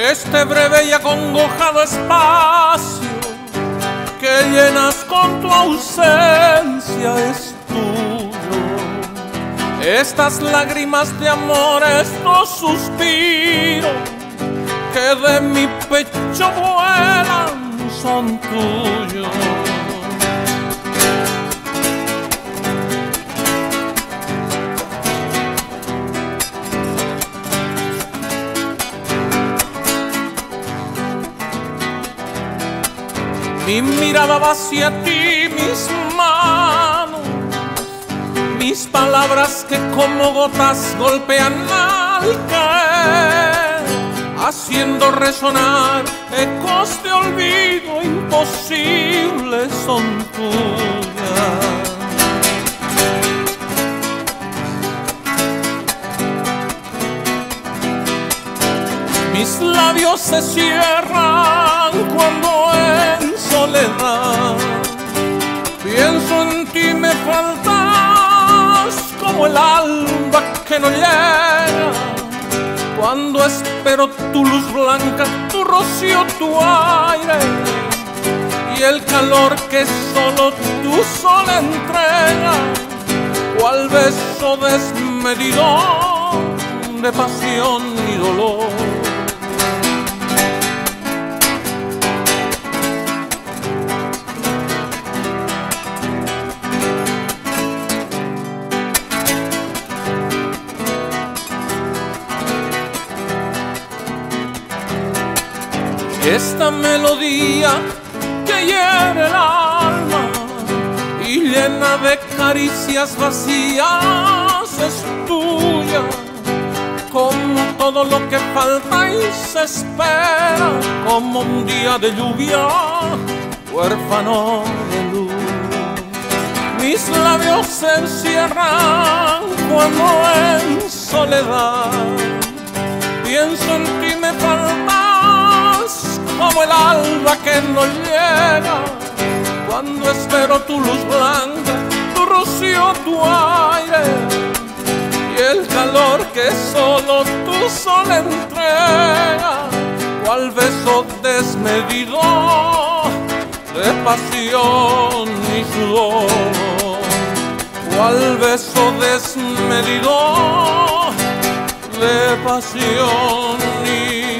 este breve y acongojado espacio que llenas con tu ausencia es tuyo. Estas lágrimas de amor, estos suspiros que de mi pecho vuelan son tuyos. Mi mirada va hacia ti, mis manos, mis palabras que como gotas golpean al caer, haciendo resonar ecos de olvido imposibles son tuyas. Mis labios se cierran cuando en soledad pienso en ti, me faltas como el alba que no llega. Cuando espero tu luz blanca, tu rocío, tu aire y el calor que solo tu sol entrega, cual beso desmedido de pasión y dolor. Esta melodía que hiere el alma y llena de caricias vacías es tuya, como todo lo que falta y se espera, como un día de lluvia huérfano de luz. Mis labios se encierran cuando en soledad pienso en ti, me faltas como el alba que no llega. Cuando espero tu luz blanca, tu rocío, tu aire y el calor que solo tu sol entrega, cual beso desmedido de pasión y sudor, cual beso desmedido de pasión y